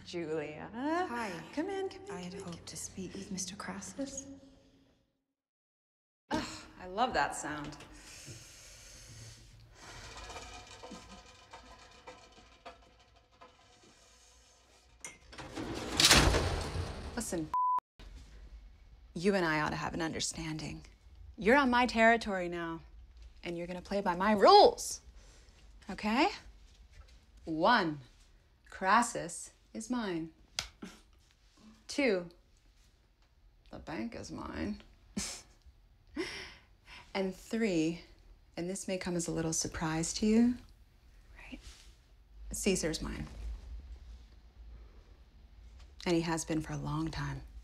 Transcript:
Julia. Hi. Come in, I had hoped to speak with Mr. Crassus. Oh, I love that sound. Listen, you and I ought to have an understanding. You're on my territory now, and you're gonna play by my rules, okay? 1, Crassus is mine. 2, the bank is mine. And 3, and this may come as a little surprise to you, right? Caesar's mine. And he has been for a long time.